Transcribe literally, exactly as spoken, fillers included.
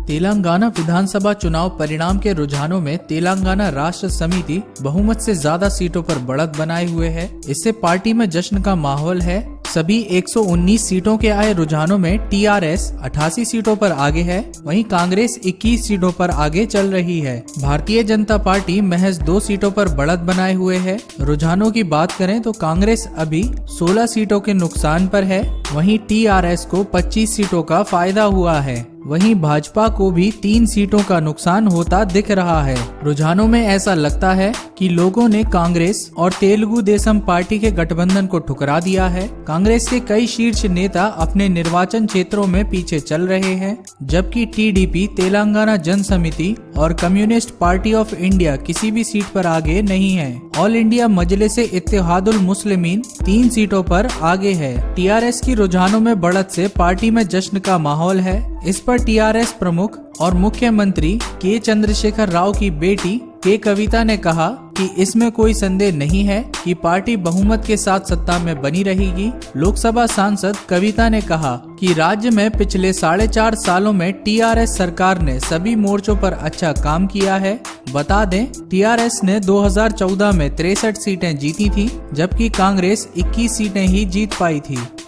तेलंगाना विधानसभा चुनाव परिणाम के रुझानों में तेलंगाना राष्ट्र समिति बहुमत से ज्यादा सीटों पर बढ़त बनाए हुए है। इससे पार्टी में जश्न का माहौल है। सभी एक सौ उन्नीस सीटों के आए रुझानों में टीआरएस अठासी सीटों पर आगे है, वहीं कांग्रेस इक्कीस सीटों पर आगे चल रही है। भारतीय जनता पार्टी महज दो सीटों पर बढ़त बनाए हुए है। रुझानों की बात करें तो कांग्रेस अभी सोलह सीटों के नुकसान पर है, वहीं टीआरएस को पच्चीस सीटों का फायदा हुआ है। वहीं भाजपा को भी तीन सीटों का नुकसान होता दिख रहा है। रुझानों में ऐसा लगता है कि लोगों ने कांग्रेस और तेलुगु देशम पार्टी के गठबंधन को ठुकरा दिया है। कांग्रेस के कई शीर्ष नेता अपने निर्वाचन क्षेत्रों में पीछे चल रहे हैं, जबकि टीडीपी, तेलंगाना जन समिति और कम्युनिस्ट पार्टी ऑफ इंडिया किसी भी सीट पर आगे नहीं है। ऑल इंडिया मजलिसे इत्तेहादुल मुस्लिमीन तीन सीटों पर आगे है। टीआरएस की रुझानों में बढ़त से पार्टी में जश्न का माहौल है। इस पर टीआरएस प्रमुख और मुख्यमंत्री के चंद्रशेखर राव की बेटी के कविता ने कहा कि इसमें कोई संदेह नहीं है कि पार्टी बहुमत के साथ सत्ता में बनी रहेगी। लोकसभा सांसद कविता ने कहा कि राज्य में पिछले साढ़े चार सालों में टीआरएस सरकार ने सभी मोर्चों पर अच्छा काम किया है। बता दें, टीआरएस ने दो हज़ार चौदह में तिरसठ सीटें जीती थी, जबकि कांग्रेस इक्कीस सीटें ही जीत पाई थी।